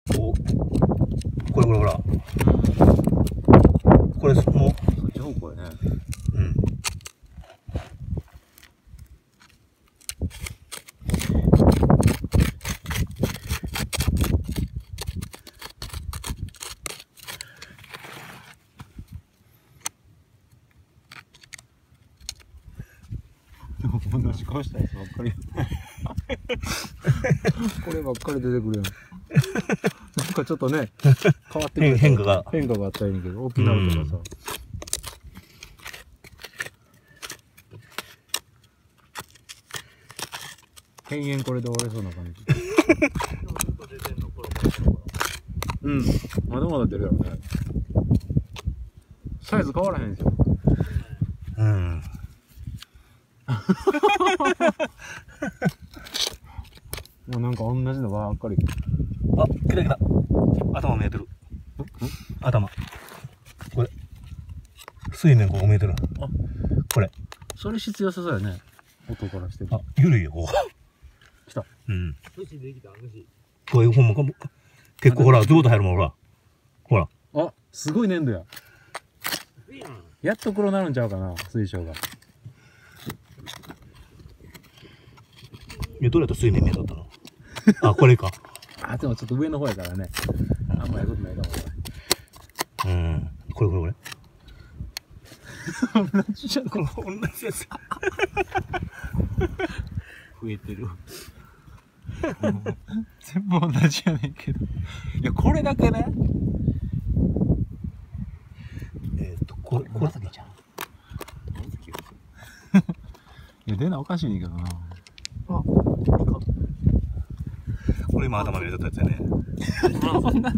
お、これほら。これもうそっち方向やね。うん。 同じ顔したやつばっかりこればっかり出てくるやん。なんかちょっとね変わってくる変化があったらいいんやけど、大きなるとかさ、延々これで終われそうな感じ。うん、まだまだ出るやろね。サイズ変わらへんですよ。 うん。 もうなんか同じのばっかり。 あ、来た来た。頭見えてる。頭。これ。水面ここ見えてる。あ、これ。 それ必要さそうやね。音からしてる。 あ、ゆるいよ、ここ。 来た。 うん。こういうほんま、結構ほら、上手入るもん、ほら。ほら。 あ、すごい粘土や。やっと黒なるんちゃうかな、水晶が。 どれだと水面見えとったのあ、これか。 あ、でもちょっと上の方やからね。あんまやることないかもな。うん。これ。 同じじゃん。 同じやつ。 増えてる。全部同じやねんけど。いや、これだけね。 これ紫じゃん。 いや、出なおかしいねんけどな。 あ、これ今頭に入れたやつやね。 そんな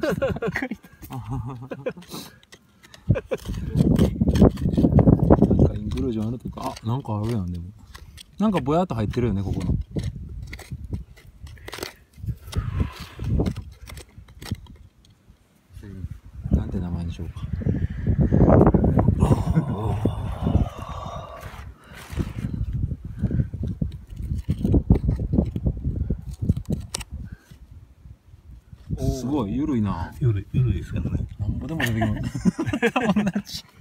なんかインクルージョンあるとか、あ、なんかあるやん、でも。なんかぼやっと入ってるよね、ここの。なんて名前でしょうか。すごい、ゆるいな。 ゆるいですけどね。 なんぼでも出てきます。同じ。